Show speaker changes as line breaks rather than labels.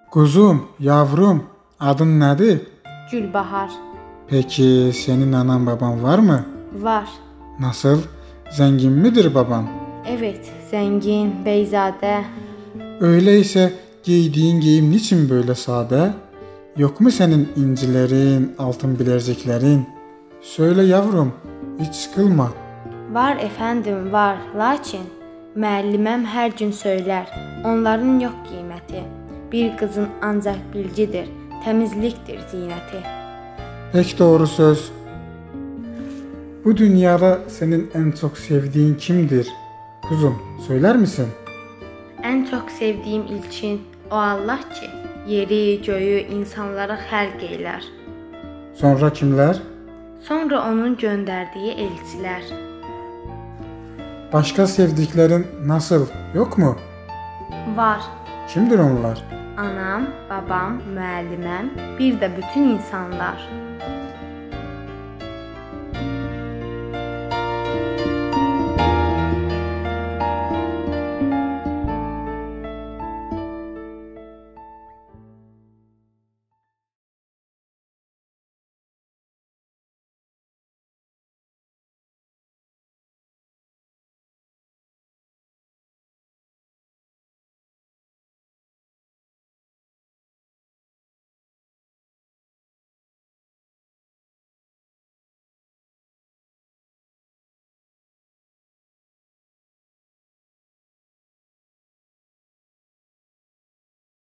Kuzum, yavrum, adın nedir?
Gülbahar.
Peki senin anan baban var mı?
Var.
Nasıl? Zengin midir baban?
Evet, zengin, beyzade.
Öyleyse giydiğin giyim niçin böyle sade? Yok mu senin incilerin, altın bileziklerin? Söyle yavrum, hiç sıkılma.
Var efendim, var. Lakin müəlliməm hər gün söylər, onların yox qiyməti. Bir qızın ancaq bilgidir, təmizlikdir zinəti.
Pek doğru söz. Bu dünyada senin en çok sevdiğin kimdir? Kuzum, söyler misin?
Ən çox sevdiyim ilkin o Allah ki, yeri, göyü insanlara xəlq eylər.
Sonra kimler?
Sonra onun göndərdiyi elçilər.
Başka sevdiklerin nasıl? Yok mu?
Var.
Kimdir onlar?
Anam, babam, müəlliməm, bir də bütün insanlar.